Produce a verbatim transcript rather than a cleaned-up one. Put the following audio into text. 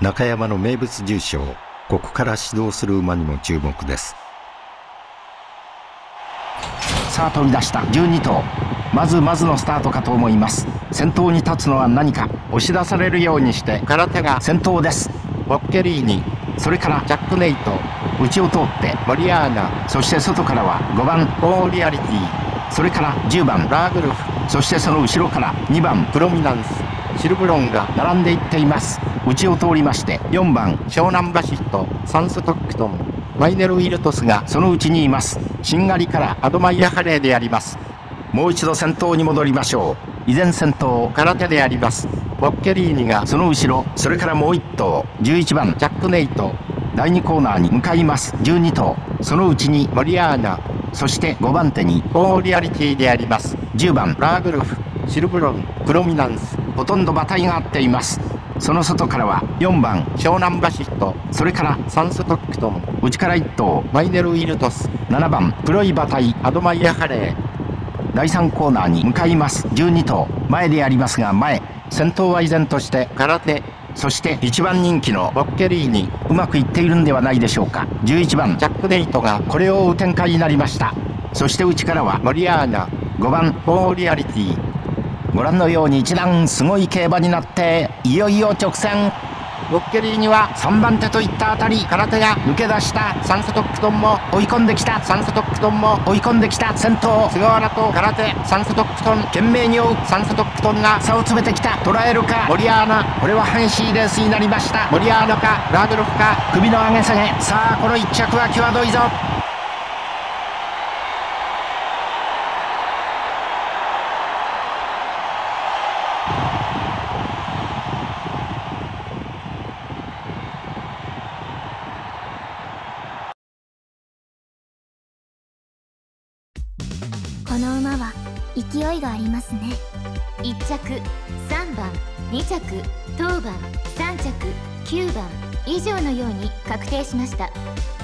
中山の名物重賞、ここから始動する馬にも注目です。 さあ飛び出したじゅうに頭、まずまずのスタートかと思います。先頭に立つのは何か、押し出されるようにして空手が先頭です。ボッケリーニ、それからジャックネイト、内を通ってモリアーナ、そして外からはごばんオーリアリティ、それからじゅうばんラーグルフ、そしてその後ろからにばんプロミナンス、シルブロンが並んでいっています。内を通りましてよんばん湘南バシット、サンストックトン、マイネル・ウィルトスがそのうちにいます。しんがりからアドマイヤ・ハレーであります。もう一度先頭に戻りましょう。依然先頭空手であります。ボッケリーニがその後ろ、それからもういっ頭じゅういちばんジャックネイト、だいにコーナーに向かいます。じゅうに頭、そのうちにモリアーナ、そしてごばん手にオーリアリティであります。じゅうばんラーグルフ、シルブロン、プロミナンス、ほとんど馬体が合っています。その外からはよんばん湘南バシット、それからサンストックトン、内からいっ頭マイネル・ウィルトス、ななばん黒い馬体アドマイヤ・ハレー。だいさんコーナーに向かいます。じゅうに頭、前でありますが前、先頭は依然として空手、そしていちばん人気のボッケリーニ、うまくいっているんではないでしょうか。じゅういちばんジャックネイトがこれを追う展開になりました。そして内からはモリアーナ、ごばんオーリアリティ。ご覧のように一段すごい競馬になっていよいよ直線。ボッケリーニはさんばん手といったあたり、空手が抜け出した。サンストックトンも追い込んできた。サンストックトンも追い込んできた。先頭菅原と空手、サンストックトン懸命に追う。サンストックトンが差を詰めてきた。捉えるかモリアーナ、これは激しいレースになりました。モリアーナかラーグルフか、首の上げ下げ。さあこのいっ着は際どいぞ。 この馬は勢いがありますね。 いっ着さんばん、に着当番、さん着きゅうばん以上のように確定しました。